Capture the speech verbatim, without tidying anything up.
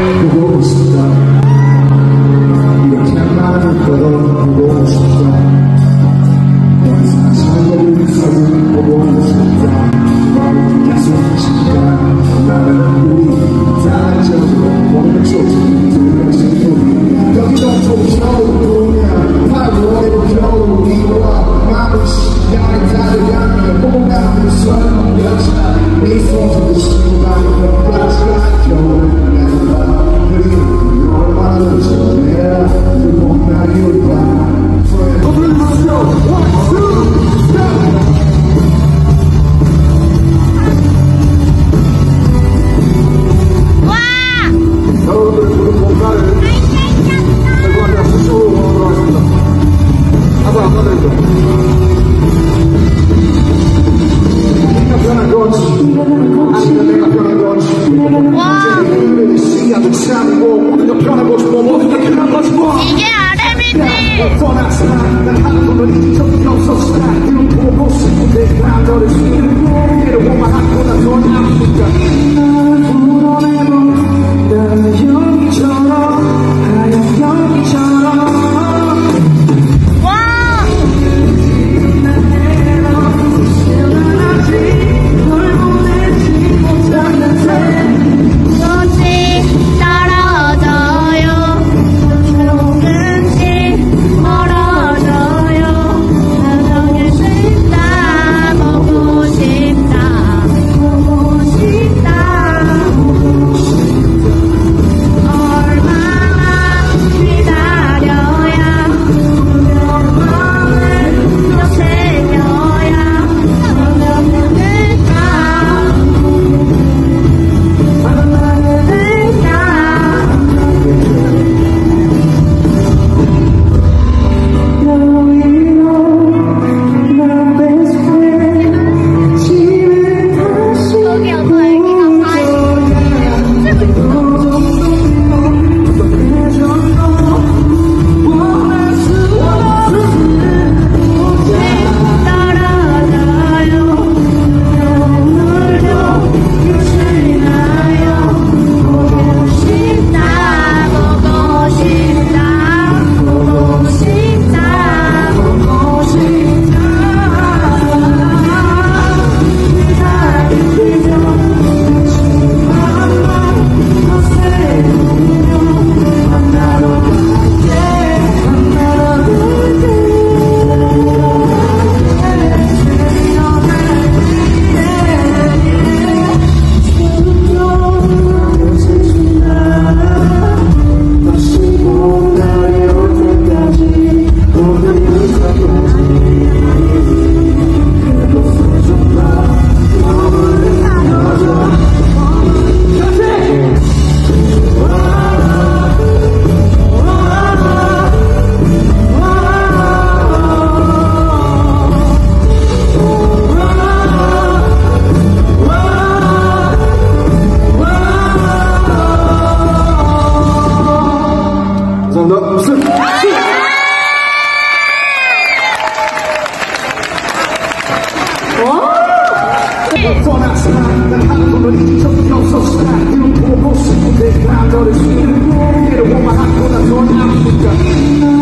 보고 싶다. 이렇게 많은 걸 보고 싶다. 사실 너를 사진 보고 싶다. 계속 시간 나는 우리 다 잊어줘. 원래 소중히 들어가신 우리 여기도 좀 겨울이야. 팔월에도 겨울이와 마음이 시간이 다르다면 보고 나면 설명 여자 내 손으로 시간이 플라스가 겨울 이게 아레미지! 와!